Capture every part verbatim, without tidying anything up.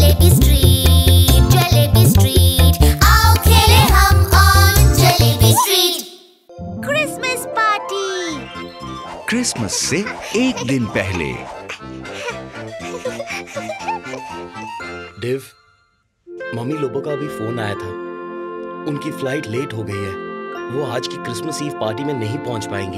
Jalebi street, jalebi street, आओ खेले हम on jalebi street. Christmas party. Christmas से एक दिन पहले। डेव, मम्मी लोबो का अभी फोन आया था। उनकी फ्लाइट लेट हो गई है। वो आज की क्रिसमस ईव पार्टी में नहीं पहुंच पाएंगी।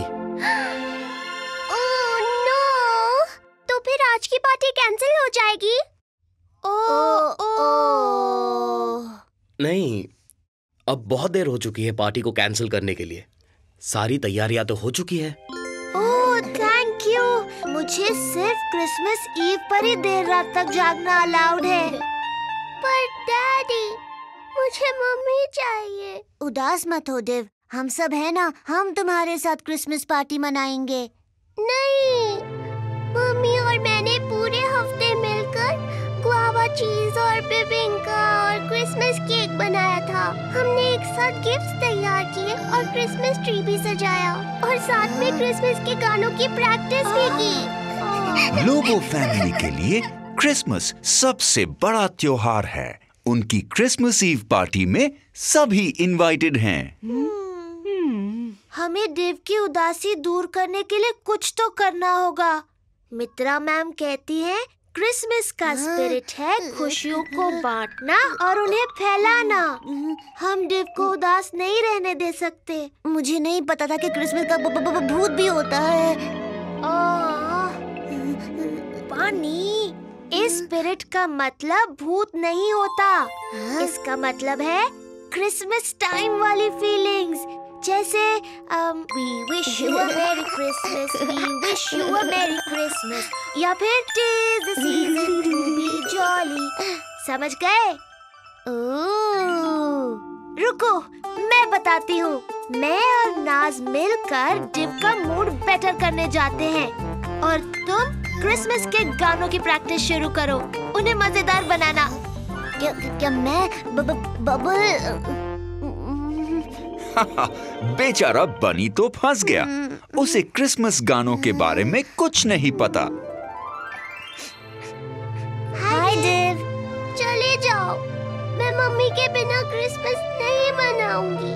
Oh no! तो फिर आज की पार्टी कैंसिल हो जाएगी? ओह ओह। नहीं, अब बहुत देर हो चुकी है पार्टी को कैंसिल करने के लिए। सारी तैयारियां तो हो चुकी है। Oh thank you. मुझे सिर्फ क्रिसमस ईव पर ही देर रात तक जागना अलाउड है। पर डैडी, मुझे मम्मी चाहिए। उदास मत हो देव, हम सब है ना, हम तुम्हारे साथ क्रिसमस पार्टी मनाएंगे। नहीं, मम्मी और मैंने पूरे हफ्ते मिलकर गुआवा चीज और बेबिंका और क्रिसमस केक बनाया था। हमने एक साथ गिफ्ट्स तैयार किए और क्रिसमस ट्री भी सजाया और साथ में क्रिसमस के गानों की प्रैक्टिस भी की। लोबो फैमिली के लिए क्रिसमस सबसे बड़ा त्योहार है। उनकी क्रिसमस ईव पार्टी में सभी इनवाइटेड हैं। हमें देव की उदासी दूर करने के लिए कुछ तो करना होगा। मित्रा मैम कहती हैं क्रिसमस का स्पिरिट है खुशियों को बांटना और उन्हें फैलाना। हम देव को उदास नहीं रहने दे सकते। मुझे नहीं पता था कि क्रिसमस का ब- ब- ब- भूत भी होता है। पानी, इस स्पिरिट का मतलब भूत नहीं होता। इसका मतलब है क्रिसमस टाइम वाली फीलिंग्स, जैसे वी विश यू अ मेरी क्रिसमस, वी विश यू अ मेरी क्रिसमस, या फिर टिज the season to be jolly. समझ गए? ओह, रुको मैं बताती हूँ। मैं और नाज मिलकर डिव का मूड बेटर करने जाते हैं और तुम क्रिसमस के गानों की प्रैक्टिस शुरू करो। उन्हें मजेदार बनाना। क्या, क्या मैं ब, ब, बबल बेचारा बनी तो फंस गया। उसे क्रिसमस गानों के बारे में कुछ नहीं पता। हाय देव, चले जाओ। मैं मम्मी के बिना क्रिसमस नहीं मनाऊंगी।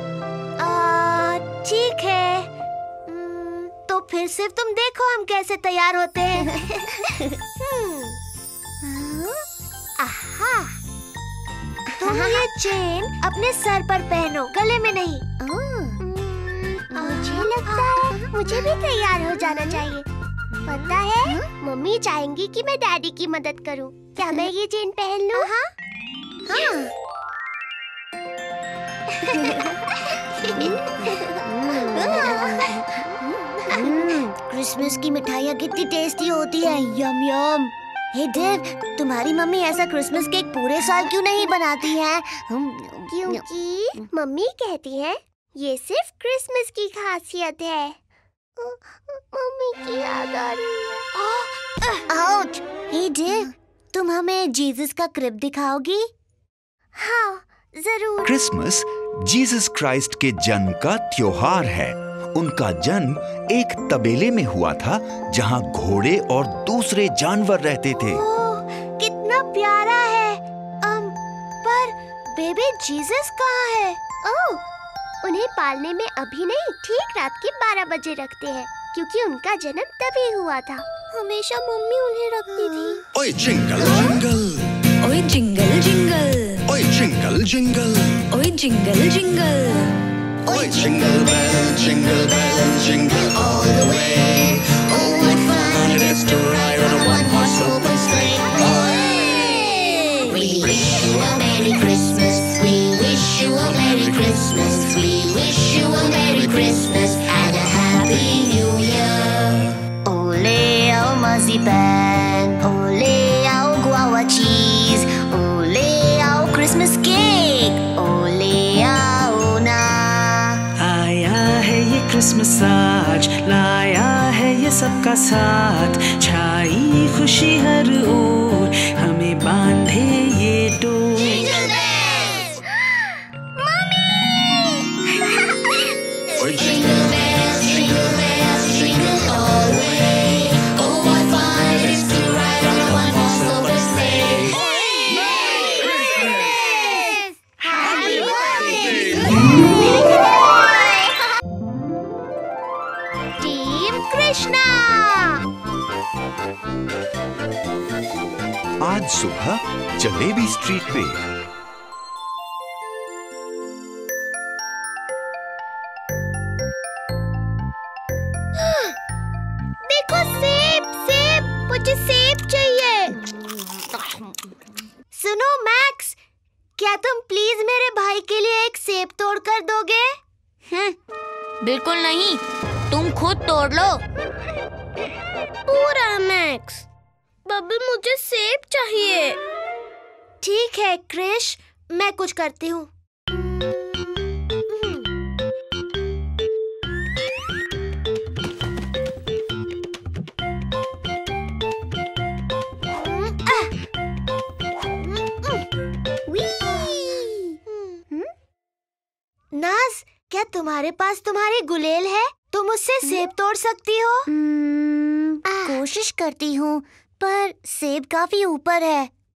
ठीक है, तो फिर सिर्फ तुम देखो हम कैसे तैयार होते हैं। आहा, तुम ये चेन अपने सर पर पहनो, गले में नहीं। मुझे लगता है मुझे भी तैयार हो जाना चाहिए। पता है, मम्मी चाहेंगी कि मैं डैडी की मदद करूं। क्या मैं ये चेन पहन लूं? हाँ। क्रिसमस की मिठाइयाँ कितनी टेस्टी होती है। यम यम। हे देव, तुम्हारी मम्मी ऐसा क्रिसमस केक पूरे साल क्यों नहीं बनाती है? क्योंकि मम्मी कहती है ये सिर्फ क्रिसमस की खासियत है। मम्मी की याद आ रही है। आउच! हे देव, तुम हमें जीसस का क्रिब दिखाओगी? हाँ, जरूर। क्रिसमस जीसस क्राइस्ट के जन्म का त्योहार है। उनका जन्म एक तबेले में हुआ था जहाँ घोड़े और दूसरे जानवर रहते थे। ओह, कितना प्यारा है। अम, पर बेबी जीसस कहाँ है? ओह, उन्हें पालने में अभी नहीं, ठीक रात के बारह बजे रखते हैं, क्योंकि उनका जन्म तभी हुआ था। हमेशा मम्मी उन्हें रखती थी। Oh jingle jingle, oh jingle jingle, oh jingle jingle, oh jingle jingle, oh jingle bell jingle bell jingle all the way. Oh, what fun it is to ride on a one-horse open sleigh. Oh, we wish you a Merry Christmas. We wish you a Merry Christmas. We wish you a Merry Christmas and a Happy New Year. Ole ao marzipan, ole ao guava cheese, ole ao Christmas cake, ole ao na. आया है ये Christmas आज, लाया है ये सबका साथ, छाई खुशी हर ओर, हमें बांधे ये डोर। Oh, jingle bells, jingle bells, jingle all the way. Oh, what fun it is to ride on a one-horse open sleigh. आज सुबह जलेबी स्ट्रीट पे। देखो सेब, सेब, मुझे सेब चाहिए। सुनो मैक्स, क्या तुम प्लीज मेरे भाई के लिए एक सेब तोड़ कर दोगे? हम्म, बिल्कुल नहीं, तुम खुद तोड़ लो। पूरा मैक्स, बबल मुझे सेब चाहिए। ठीक है क्रिश, मैं कुछ करती हूँ। नाज, क्या तुम्हारे पास तुम्हारी गुलेल है? तुम उससे सेब तोड़ सकती हो? कोशिश करती हूँ, पर सेब काफी ऊपर है।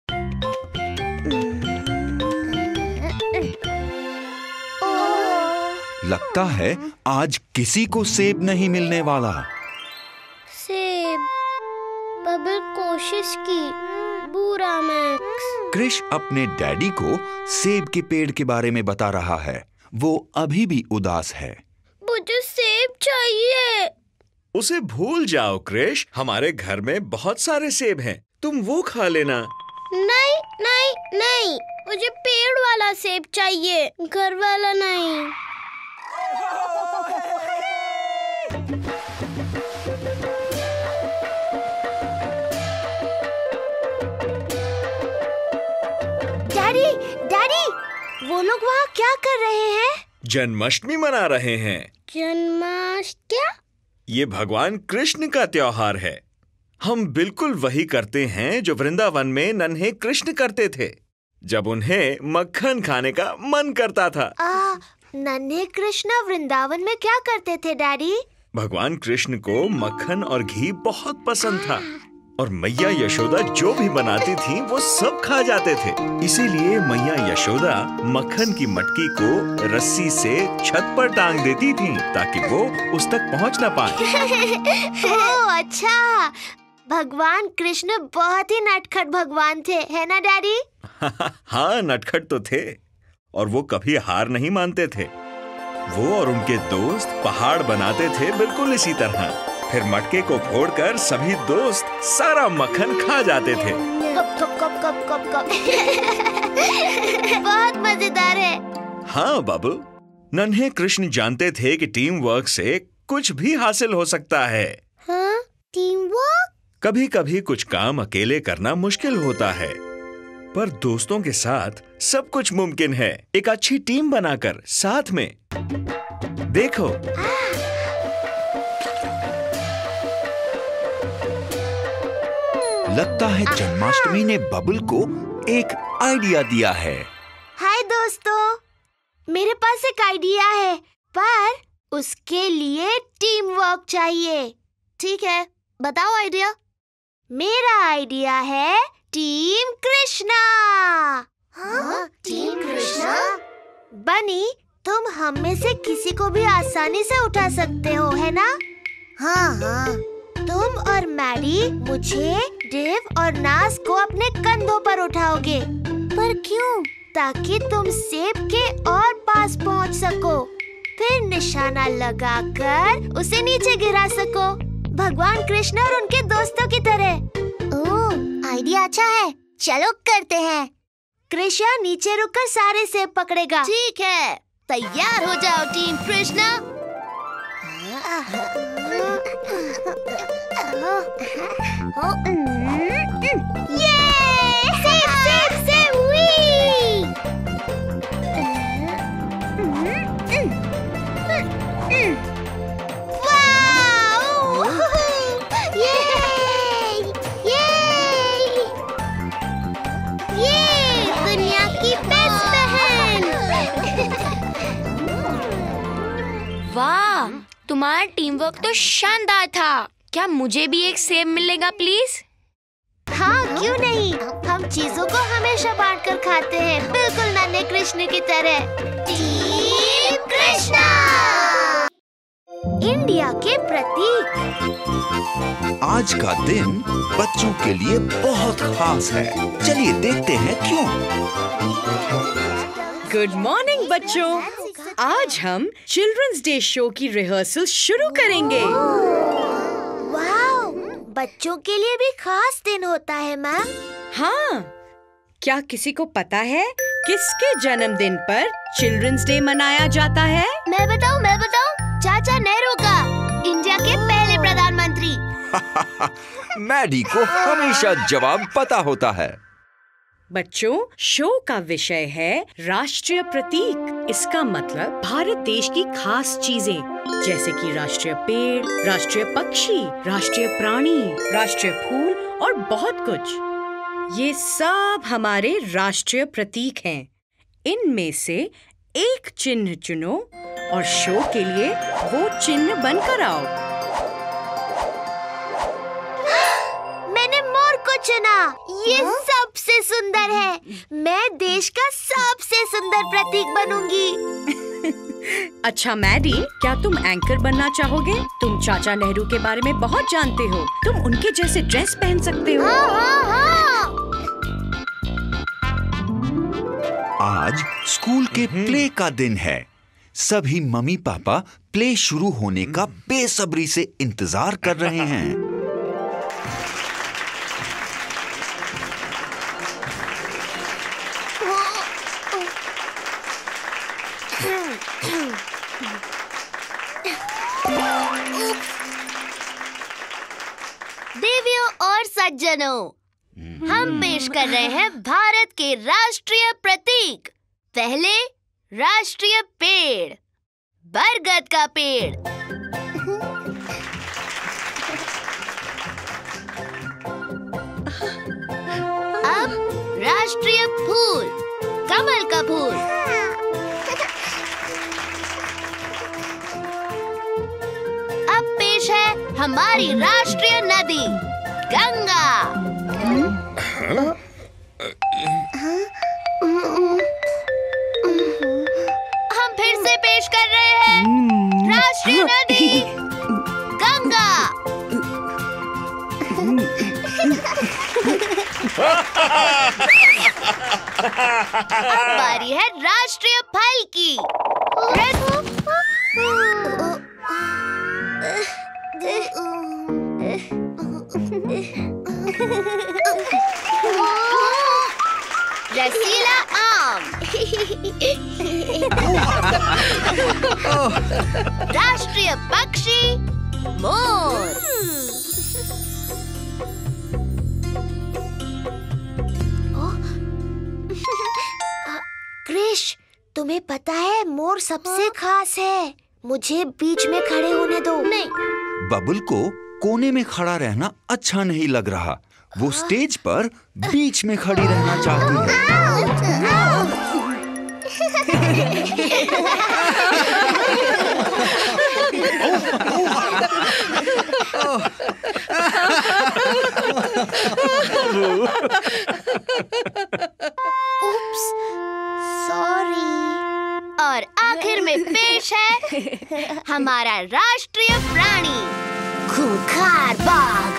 लगता है आज किसी को सेब नहीं मिलने वाला। सेब, बबल कोशिश की, बुरा मैक्स। क्रिश अपने डैडी को सेब के पेड़ के बारे में बता रहा है। वो अभी भी उदास है। मुझे सेब चाहिए। उसे भूल जाओ क्रिश, हमारे घर में बहुत सारे सेब हैं, तुम वो खा लेना। नहीं नहीं नहीं, मुझे पेड़ वाला सेब चाहिए, घर वाला नहीं। डैडी, डैडी, वो लोग वहाँ क्या कर रहे हैं? जन्माष्टमी मना रहे हैं। जन्माष्टमी क्या? ये भगवान कृष्ण का त्योहार है। हम बिल्कुल वही करते हैं जो वृंदावन में नन्हे कृष्ण करते थे, जब उन्हें मक्खन खाने का मन करता था। आ, नन्हे कृष्ण वृंदावन में क्या करते थे डैडी? भगवान कृष्ण को मक्खन और घी बहुत पसंद था और मैया यशोदा जो भी बनाती थी वो सब खा जाते थे। इसीलिए मैया यशोदा मक्खन की मटकी को रस्सी से छत पर टांग देती थी ताकि वो उस तक पहुंच ना पाए। ओह अच्छा, भगवान कृष्ण बहुत ही नटखट भगवान थे, है ना डैडी? हाँ, नटखट तो थे और वो कभी हार नहीं मानते थे। वो और उनके दोस्त पहाड़ बनाते थे बिल्कुल इसी तरह। फिर मटके को फोड़कर सभी दोस्त सारा मक्खन खा जाते थे। Cup cup cup cup cup cup. बहुत मजेदार है। हाँ बाबू, नन्हे कृष्ण जानते थे कि टीम वर्क से कुछ भी हासिल हो सकता है। हाँ, टीम वर्क? कभी कभी कुछ काम अकेले करना मुश्किल होता है, पर दोस्तों के साथ सब कुछ मुमकिन है। एक अच्छी टीम बनाकर साथ में। देखो, लगता है जन्माष्टमी ने बबल को एक आइडिया दिया है। हाय दोस्तों, मेरे पास एक आइडिया है, पर उसके लिए टीम वर्क चाहिए। ठीक है, बताओ आइडिया। मेरा आइडिया है टीम कृष्णा। हाँ, टीम कृष्णा? बनी, तुम हम में से किसी को भी आसानी से उठा सकते हो, है ना? हाँ हाँ। तुम और मैडी मुझे, डेव और नाज को अपने कंधों पर उठाओगे। पर क्यों? ताकि तुम सेब के और पास पहुंच सको, फिर निशाना लगाकर उसे नीचे गिरा सको, भगवान कृष्ण और उनके दोस्तों की तरह। ओह, आइडिया अच्छा है, चलो करते हैं। कृष्णा नीचे रुककर सारे सेब पकड़ेगा। ठीक है, तैयार हो जाओ टीम कृष्णा। ये सेब सेब सेब हुई। वाओ, ये ये ये दुनिया की बेस्ट बहन। वाह, तुम्हारा टीम वर्क तो शानदार था। क्या मुझे भी एक सेब मिलेगा प्लीज? हाँ, क्यों नहीं, हम चीजों को हमेशा बांट कर खाते हैं, बिल्कुल नन्हे कृष्ण की तरह। टीम कृष्णा। इंडिया के प्रतीक। आज का दिन बच्चों के लिए बहुत खास है। चलिए देखते हैं क्यों। गुड मॉर्निंग बच्चों। आज हम चिल्ड्रंस डे शो की रिहर्सल शुरू करेंगे। वाव, बच्चों के लिए भी खास दिन होता है मैम। हाँ, क्या किसी को पता है किसके जन्मदिन पर चिल्ड्रंस डे मनाया जाता है? मैं बताऊं, मैं बताऊं, चाचा नेहरू का, इंडिया के पहले प्रधानमंत्री। मैडी को हमेशा जवाब पता होता है। बच्चों, शो का विषय है राष्ट्रीय प्रतीक। इसका मतलब भारत देश की खास चीजें, जैसे कि राष्ट्रीय पेड़, राष्ट्रीय पक्षी, राष्ट्रीय प्राणी, राष्ट्रीय फूल और बहुत कुछ। ये सब हमारे राष्ट्रीय प्रतीक हैं। इनमें से एक चिन्ह चुनो और शो के लिए वो चिन्ह बनकर आओ। मैंने मोर को चुना। ये सबसे सुंदर है। मैं देश का सबसे सुंदर प्रतीक बनूंगी। अच्छा मैडी, क्या तुम एंकर बनना चाहोगे? तुम चाचा नेहरू के बारे में बहुत जानते हो। तुम उनके जैसे ड्रेस पहन सकते हो। हाँ, हाँ, हाँ। आज स्कूल के प्ले का दिन है। सभी मम्मी पापा प्ले शुरू होने का बेसब्री से इंतजार कर रहे हैं। देवियों और सज्जनों, हम पेश कर रहे हैं भारत के राष्ट्रीय प्रतीक। पहले राष्ट्रीय पेड़, बरगद का पेड़। अब राष्ट्रीय फूल, कमल का फूल। अब पेश है हमारी राष्ट्रीय नदी, गंगा। हम फिर से पेश कर रहे हैं राष्ट्रीय नदी, गंगा। अब बारी है राष्ट्रीय फल की। रसीला आम। राष्ट्रीय पक्षी, मोर। क्रिश, तुम्हें पता है मोर सबसे खास है। मुझे बीच में खड़े होने दो। नहीं। बबुल को कोने में खड़ा रहना अच्छा नहीं लग रहा। वो स्टेज पर बीच में खड़ी रहना चाहती है। Oops, sorry. और आखिर में पेश है हमारा राष्ट्रीय प्राणी, खूंखार बाघ।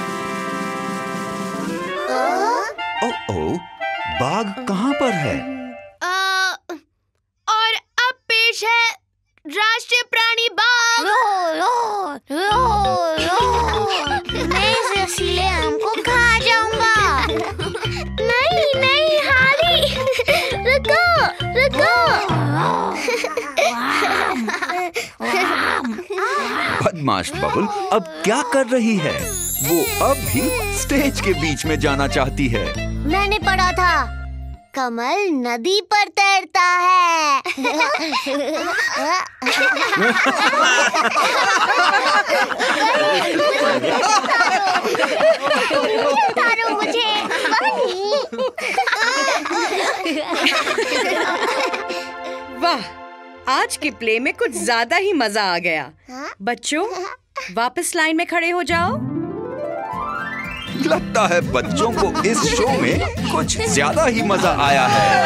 ओह, बाघ कहाँ पर है? आ, और अब पेश है राष्ट्रीय प्राणी बाघ। मैं इस रसीले आम को खा जाऊंगा। नहीं नहीं हाली, रुको रुको। बदमाश बबुल अब क्या कर रही है? वो अब भी स्टेज के बीच में जाना चाहती है। मैंने पढ़ा था, कमल नदी पर तैरता है। उतारो मुझे। वाह, आज के प्ले में कुछ ज्यादा ही मजा आ गया। बच्चों, वापस लाइन में खड़े हो जाओ। लगता है बच्चों को इस शो में कुछ ज्यादा ही मजा आया है।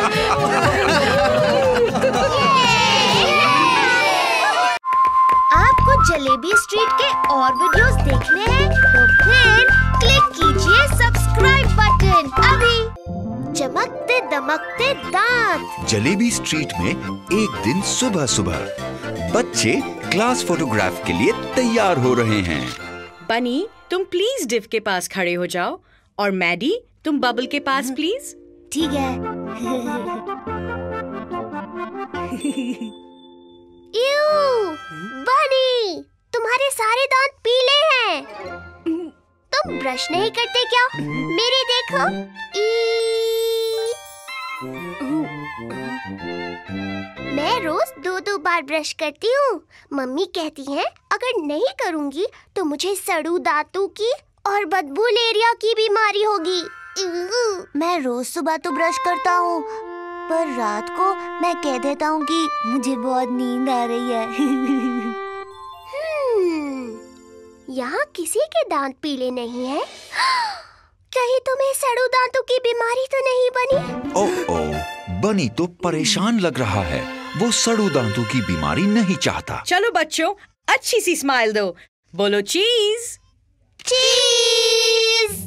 आप जलेबी स्ट्रीट के और वीडियोस देखने हैं तो फिर क्लिक कीजिए सब्सक्राइब बटन अभी। चमकते दमकते दांत। जलेबी स्ट्रीट में एक दिन सुबह सुबह बच्चे क्लास फोटोग्राफ के लिए तैयार हो रहे हैं। बनी, तुम प्लीज डिव के पास खड़े हो जाओ और मैडी, तुम बबल के पास प्लीज। ठीक है। यू, बनी, तुम्हारे सारे दांत पीले हैं। तुम ब्रश नहीं करते क्या? मेरे देखो। ई... मैं रोज दो दो बार ब्रश करती हूँ। मम्मी कहती हैं अगर नहीं करूँगी तो मुझे सड़ू दांतों की और बदबू लेरिया की बीमारी होगी। मैं रोज सुबह तो ब्रश करता हूँ, पर रात को मैं कह देता हूँ कि मुझे बहुत नींद आ रही है। यहाँ किसी के दांत पीले नहीं हैं। कहीं तुम्हें सड़ू दांतों की बीमारी तो नहीं बनी? ओह ओह, बनी तो परेशान लग रहा है। वो सड़ू दांतों की बीमारी नहीं चाहता। चलो बच्चों, अच्छी सी स्माइल दो। बोलो चीज। चीज।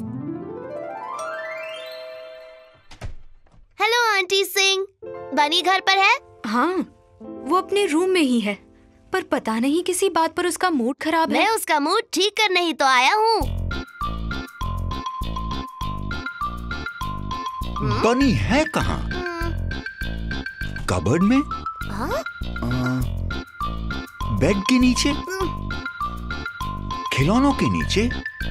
हेलो आंटी सिंह, बनी घर पर है? हाँ, वो अपने रूम में ही है, पर पता नहीं किसी बात पर उसका मूड खराब है। मैं उसका मूड ठीक करने ही तो आया हूँ। बनी है कहाँ? कबर्ड में? हाँ? बेड के नीचे? खिलौनों के नीचे?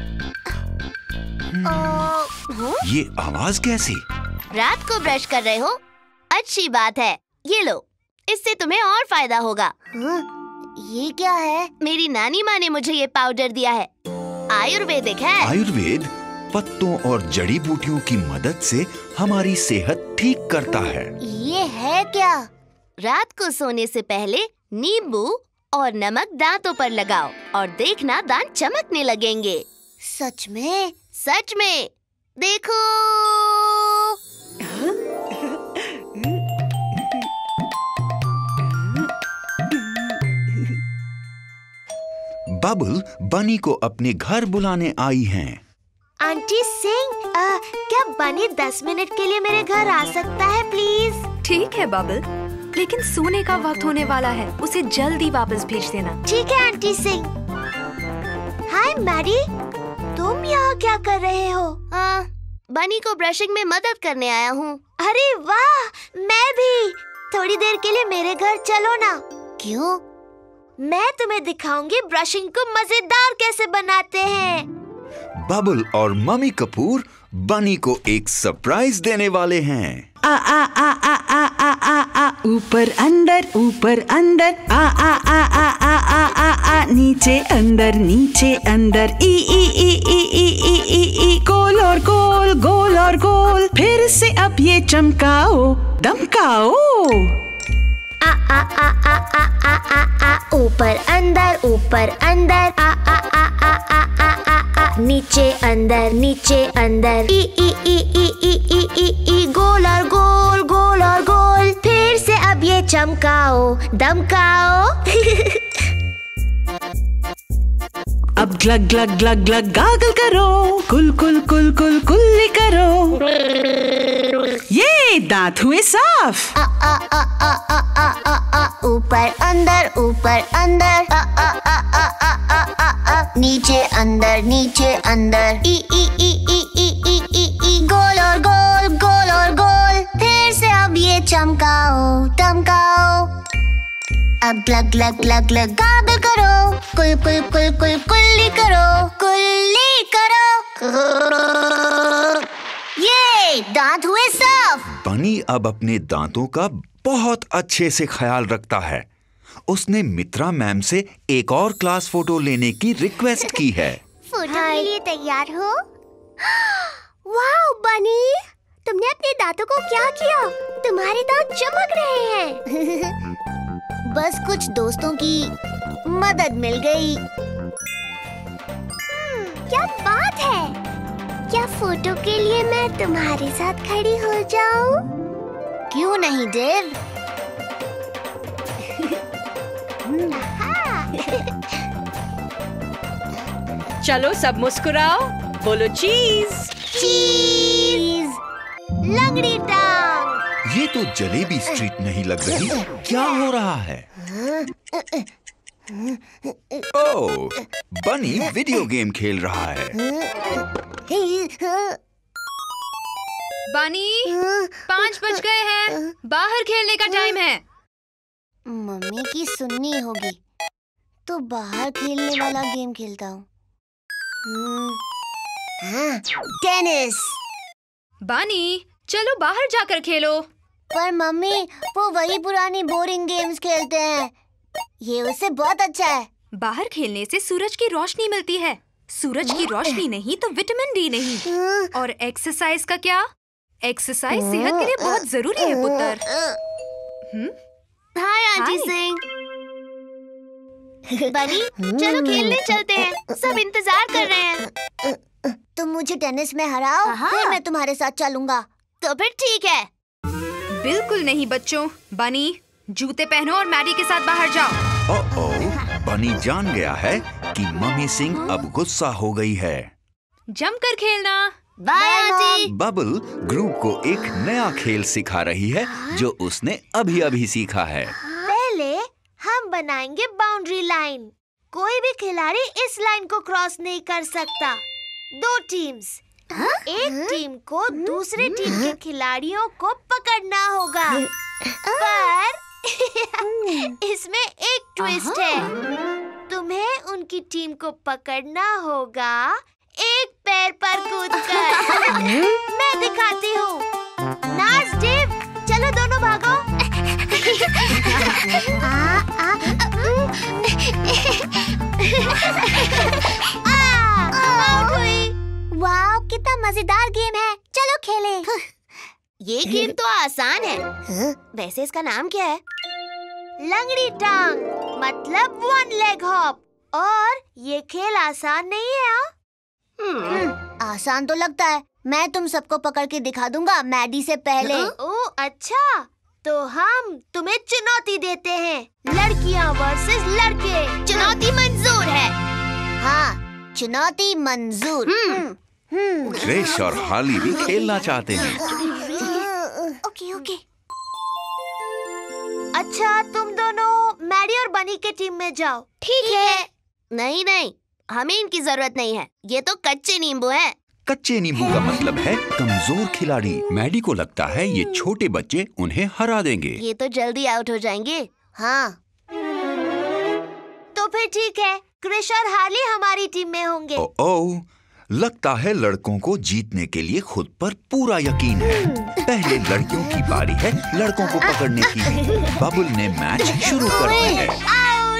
आ, ये आवाज कैसी? रात को ब्रश कर रहे हो? अच्छी बात है, ये लो, इससे तुम्हें और फायदा होगा। ये क्या है? मेरी नानी माँ ने मुझे ये पाउडर दिया है, आयुर्वेदिक है। आयुर्वेद पत्तों और जड़ी बूटियों की मदद से हमारी सेहत ठीक करता है। ये है क्या? रात को सोने से पहले नींबू और नमक दांतों पर लगाओ और देखना दांत चमकने लगेंगे। सच में? सच में, देखो। बबल बनी को अपने घर बुलाने आई हैं। आंटी सिंह, आ, क्या बनी दस मिनट के लिए मेरे घर आ सकता है प्लीज? ठीक है बबल, लेकिन सोने का वक्त होने वाला है, उसे जल्दी वापस भेज देना। ठीक है आंटी सिंह। हाय मैरी, तुम यहाँ क्या कर रहे हो? आ, बनी को ब्रशिंग में मदद करने आया हूँ। अरे वाह, मैं भी। थोड़ी देर के लिए मेरे घर चलो ना। क्यों? मैं तुम्हें दिखाऊंगी ब्रशिंग को मजेदार कैसे बनाते हैं। बबल और मम्मी कपूर बनी को एक सरप्राइज देने वाले हैं। आ आ आ आ आ आ आ आ ऊपर अंदर ऊपर अंदर आ आ आ आ आ आ आ आ नीचे अंदर नीचे अंदर ई ई ई ई ई ई ई ई गोल और गोल गोल और गोल फिर से अब ये चमकाओ दमकाओ। आ आ आ आ आ आ आ आ ऊपर अंदर ऊपर अंदर आ आ आ आ आ आ आ आ नीचे अंदर नीचे अंदर ई ई ई ई ई ई ई ई गोल और गोल गोल और गोल फिर से अब ये चमकाओ दमकाओ। अब ग्लग ग्लग ग्लग ग्लग गागल करो कुल कुल कुल कुल कुल्ली करो। ये दांत हुए साफ। आ आ आ आ आ आ आ आ ऊपर अंदर ऊपर अंदर आ आ आ आ आ आ आ आ नीचे अंदर नीचे अंदर ई ई ई ई ई ई ई ई गोल और गोल गोल और गोल फिर से अब ये चमकाओ दमकाओ। अब ग्लग ग्लग ग्लग ग्लग गागल करो कुल कुल कुल कुल कुल्ली करो कुल्ली करो। ये दांत हुए साफ। बनी अब अपने दांतों का बहुत अच्छे से ख्याल रखता है। उसने मित्रा मैम से एक और क्लास फोटो लेने की रिक्वेस्ट की है। फोटो के लिए तैयार हो? वाह बनी, तुमने अपने दांतों को क्या किया? तुम्हारे दांत चमक रहे हैं। बस कुछ दोस्तों की मदद मिल गई। क्या बात है? क्या फोटो के लिए मैं तुम्हारे साथ खड़ी हो जाऊं? क्यों नहीं देव? चलो सब मुस्कुराओ, बोलो चीज। चीज। लंगड़ी टांग। ये तो जलेबी स्ट्रीट नहीं लग रही। क्या हो रहा है? ओह, बनी वीडियो गेम खेल रहा है। बनी, पाँच बज गए हैं, बाहर खेलने का टाइम है। मम्मी की सुननी होगी, तो बाहर खेलने वाला गेम खेलता हूँ। हाँ, टेनिस। बनी, चलो बाहर जाकर खेलो। पर मम्मी, वो वही पुरानी बोरिंग गेम्स खेलते हैं। ये उससे बहुत अच्छा है। बाहर खेलने से सूरज की रोशनी मिलती है। सूरज की रोशनी नहीं तो विटामिन डी नहीं। और एक्सरसाइज का क्या? एक्सरसाइज सेहत के लिए बहुत जरूरी है पुत्र। Hmm? Hi aunty Singh. Bunny, चलो खेलने चलते हैं। सब इंतजार कर रहे हैं। तुम मुझे टेनिस में हराओ, फिर मैं तुम्हारे साथ चलूंगा। तो फिर ठीक है। बिल्कुल नहीं बच्चों। बनी, जूते पहनो और मैडी के साथ बाहर जाओ। ओह, बनी जान गया है कि मम्मी सिंह अब गुस्सा हो गई है। जमकर खेलना। Bye aunty. बबल ग्रुप को एक नया खेल सिखा रही है जो उसने अभी अभी सीखा है। पहले हम बनाएंगे बाउंड्री लाइन। कोई भी खिलाड़ी इस लाइन को क्रॉस नहीं कर सकता। दो टीम्स। एक टीम को दूसरे टीम के खिलाड़ियों को पकड़ना होगा। पर इसमें एक ट्विस्ट है। तुम्हें उनकी टीम को पकड़ना होगा एक पैर पर कूदकर। मैं दिखाती हूँ। नार्स, डेव, चलो दोनों भागो। आ, आ, आउट हुई। वाओ, कितना मजेदार गेम है। चलो खेलें। ये गेम तो आसान है। वैसे इसका नाम क्या है? लंगड़ी टांग, मतलब वन लेग हॉप। और ये खेल आसान नहीं है। हाँ, आसान तो लगता है। मैं तुम सबको पकड़ के दिखा दूंगा मैडी से पहले। ओह अच्छा, तो हम तुम्हें चुनौती देते हैं। लड़कियां वर्सेस लड़के। चुनौती मंजूर है। हाँ, चुनौती मंजूर। क्रिश और हाली भी खेलना चाहते हैं। Okay okay. अच्छा, तुम दोनों मैडी और बनी के टीम में जाओ। ठीक है। नहीं नहीं, हमें इनकी जरूरत नहीं है। ये तो कच्चे नींबू हैं। कच्चे नींबू का मतलब है कमजोर खिलाड़ी। मैडी को लगता है ये छोटे बच्चे उन्हें हरा देंगे। ये तो जल्दी आउट हो जाएंगे। हाँ, तो फिर ठीक है। क्रिश और हाली हमारी टीम में होंगे। ओ, ओ, लगता है लड़कों को जीतने के लिए खुद पर पूरा यकीन है। पहले लड़कियों की बारी है लड़कों को पकड़ने की। बबल ने मैच शुरू कर दिया है।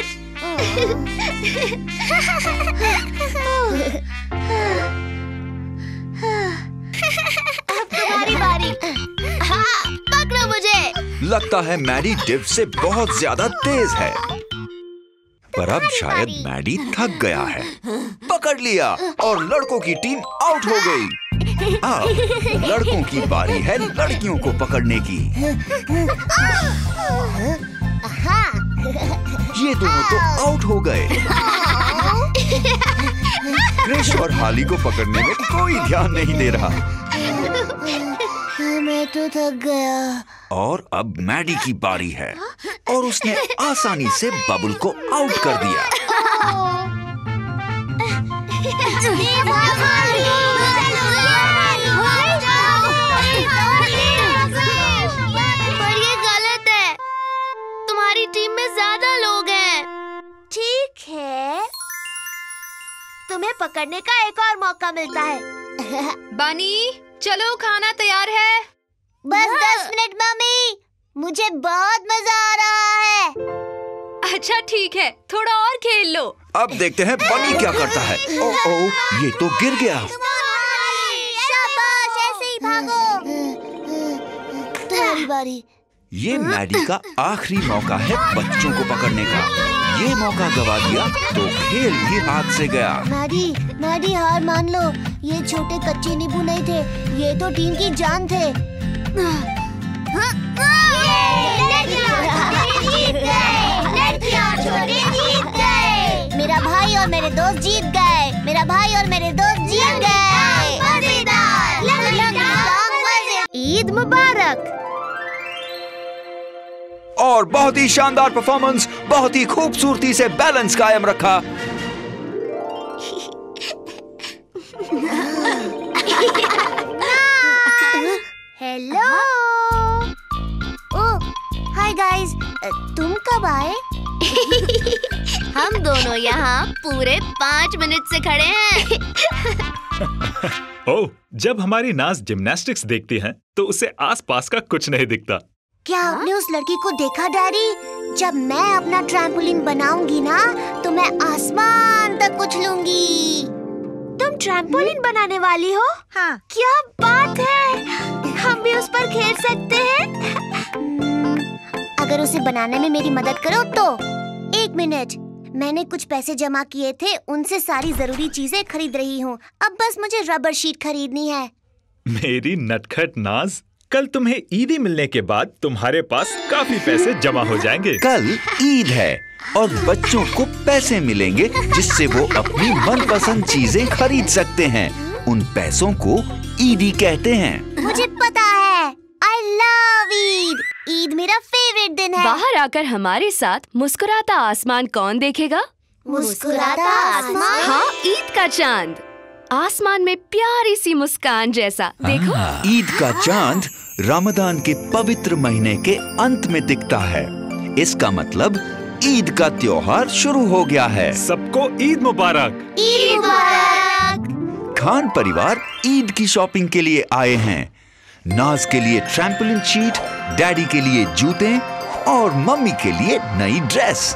अब तुम्हारी बारी। हाँ, पकड़ो मुझे। लगता है मैडी डिव से बहुत ज्यादा तेज है, पर अब शायद मैडी थक गया है। पकड़ लिया और लड़कों की टीम आउट हो गई। अब लड़कों की बारी है लड़कियों को पकड़ने की। ये दोनों तो आउट हो गए। क्रिश और हाली को पकड़ने में कोई ध्यान नहीं दे रहा। मैं तो थक गया। और अब मैडी की बारी है और उसने आसानी से बबल को आउट कर दिया। पर ये गलत है। तुम्हारी टीम में ज्यादा लोग हैं। ठीक है, तुम्हें पकड़ने का एक और मौका मिलता है। बनी, चलो खाना तैयार है। बस दस मिनट मम्मी, मुझे बहुत मजा आ रहा है। अच्छा ठीक है, थोड़ा और खेल लो। अब देखते हैं बनी क्या करता है। ओ, ओ, ये तो गिर गया। शाबाश, ऐसे ही भागो। तुम्हारी बारी। ये मैडी का आखिरी मौका है बच्चों को पकड़ने का। ये मौका गवा दिया तो खेल ही हाथ से गया। मैडी, मैडी हार मान लो। ये छोटे कच्चे नींबू नहीं थे, ये तो टीम की जान थे। मेरा भाई और मेरे दोस्त जीत गए। मेरा भाई भाई और मेरे दोस्त जिएंगे। मजेदार। ईद मुबारक। और बहुत ही शानदार परफॉर्मेंस, बहुत ही खूबसूरती से बैलेंस कायम रखा। हेलो। ओह, हाय गाइस, तुम कब आए? हम दोनों यहाँ पूरे पाँच मिनट से खड़े हैं। ओह, जब हमारी नाज जिम्नास्टिक्स देखती है तो उसे आसपास का कुछ नहीं दिखता। क्या आपने उस लड़की को देखा डैडी? जब मैं अपना ट्रैम्पोलिन बनाऊंगी ना तो मैं आसमान तक उछलूंगी। तुम ट्रैम्पोलिन बनाने वाली हो? हाँ। क्या बात है, हम भी उस पर खेल सकते हैं। अगर उसे बनाने में मेरी मदद करो तो। एक मिनट, मैंने कुछ पैसे जमा किए थे, उनसे सारी जरूरी चीजें खरीद रही हूँ। अब बस मुझे रबर शीट खरीदनी है। मेरी नटखट नाज, कल तुम्हें ईदी मिलने के बाद तुम्हारे पास काफी पैसे जमा हो जाएंगे। कल ईद है और बच्चों को पैसे मिलेंगे जिससे वो अपनी मनपसंद चीजें खरीद सकते हैं। उन पैसों को ईदी कहते हैं। मुझे पता है, आई लव ईद। ईद मेरा फेवरेट दिन है। बाहर आकर हमारे साथ मुस्कुराता आसमान कौन देखेगा? मुस्कुराता आसमान? हाँ, ईद का चांद। आसमान में प्यारी सी मुस्कान जैसा, देखो। ईद का चांद रमजान के पवित्र महीने के अंत में दिखता है। इसका मतलब ईद का त्योहार शुरू हो गया है। सबको ईद मुबारक। ईद मुबारक। खान परिवार ईद की शॉपिंग के लिए आए हैं। नाज के लिए ट्रैम्पोलिन शीट, डैडी के लिए जूते और मम्मी के लिए नई ड्रेस।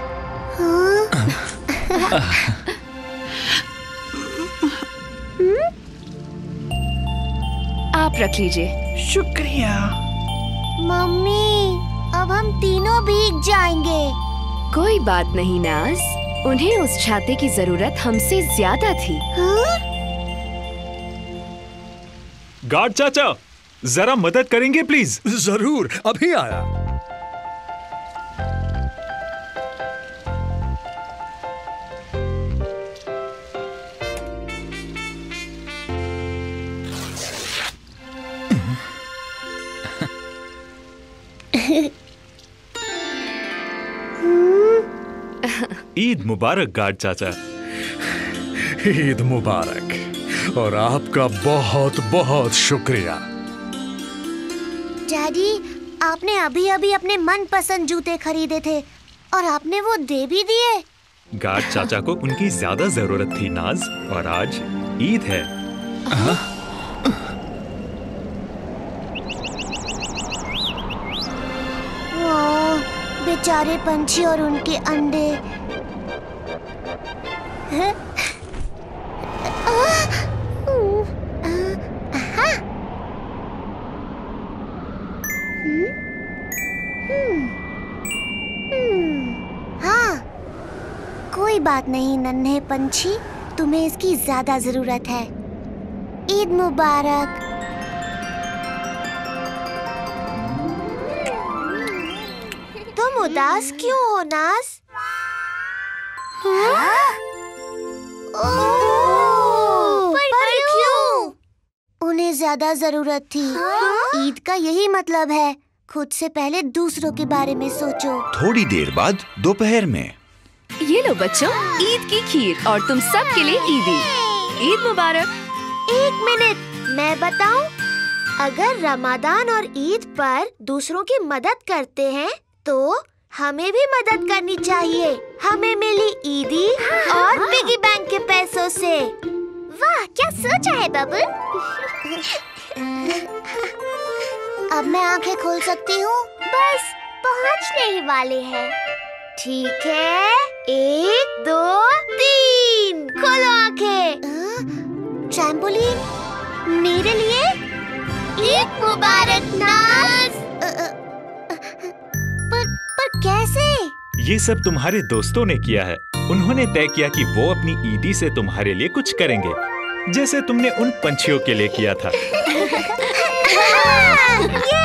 आप रख लीजिए। शुक्रिया। मम्मी, अब हम तीनों भीग जाएंगे। कोई बात नहीं नाज, उन्हें उस छाते की जरूरत हमसे ज्यादा थी। हाँ? गार्ड चाचा, जरा मदद करेंगे प्लीज? जरूर, अभी आया। ईद मुबारक गार्ड चाचा। ईद मुबारक और आपका बहुत बहुत शुक्रिया। डैडी, आपने अभी अभी अपने मनपसंद जूते खरीदे थे और आपने वो दे भी दिए। गार्ड चाचा को उनकी ज्यादा जरूरत थी नाज, और आज ईद है। ओह, बेचारे पंछी और उनके अंडे। हाँ, कोई बात नहीं नन्हे पंछी, तुम्हें इसकी ज्यादा जरूरत है। ईद मुबारक। तुम उदास क्यों हो नाज? हाँ? ओह, पर, पर क्यों? उन्हें ज्यादा जरूरत थी। हाँ? ईद का यही मतलब है, खुद से पहले दूसरों के बारे में सोचो। थोड़ी देर बाद दोपहर में। ये लो बच्चों, ईद की खीर और तुम सब के लिए ईदी। ईद मुबारक। एक मिनट, मैं बताऊं? अगर रमजान और ईद पर दूसरों की मदद करते हैं तो हमें भी मदद करनी चाहिए। हमें मिली ईदी और पिगी बैंक के पैसों से। वाह, क्या सोचा है बबल। अब मैं आंखें खोल सकती हूँ? बस पहुँचने ही वाले हैं। ठीक है, एक दो तीन, खोलो आंखें। ट्रैम्पोलिन मेरे लिए? ईद मुबारक नाज। पर पर कैसे? ये सब तुम्हारे दोस्तों ने किया है। उन्होंने तय किया कि वो अपनी ईदी से तुम्हारे लिए कुछ करेंगे, जैसे तुमने उन पंछियों के लिए किया था। ये